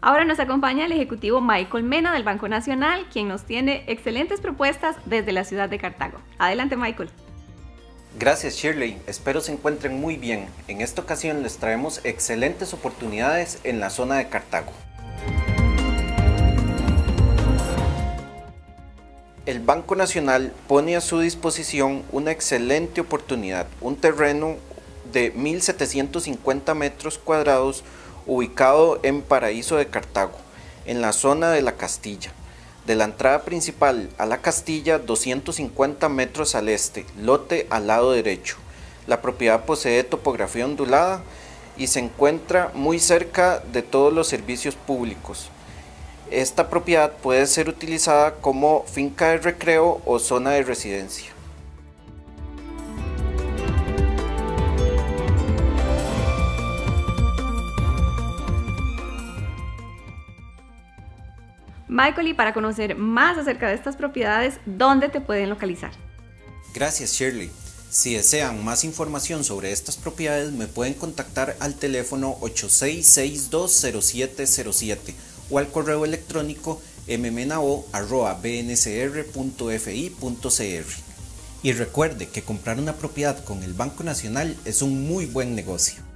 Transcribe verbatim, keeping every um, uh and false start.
Ahora nos acompaña el ejecutivo Michael Mena del Banco Nacional, quien nos tiene excelentes propuestas desde la ciudad de Cartago. Adelante, Michael. Gracias, Shirley. Espero se encuentren muy bien. En esta ocasión les traemos excelentes oportunidades en la zona de Cartago. El Banco Nacional pone a su disposición una excelente oportunidad, un terreno de mil setecientos cincuenta metros cuadrados ubicado en Paraíso de Cartago, en la zona de la Castilla. De la entrada principal a la Castilla, doscientos cincuenta metros al este, lote al lado derecho. La propiedad posee topografía ondulada y se encuentra muy cerca de todos los servicios públicos. Esta propiedad puede ser utilizada como finca de recreo o zona de residencia. Michael, y para conocer más acerca de estas propiedades, ¿dónde te pueden localizar? Gracias, Shirley. Si desean más información sobre estas propiedades, me pueden contactar al teléfono ocho seis seis dos cero siete cero siete o al correo electrónico m menao arroba b n c r punto f i punto c r. Y recuerde que comprar una propiedad con el Banco Nacional es un muy buen negocio.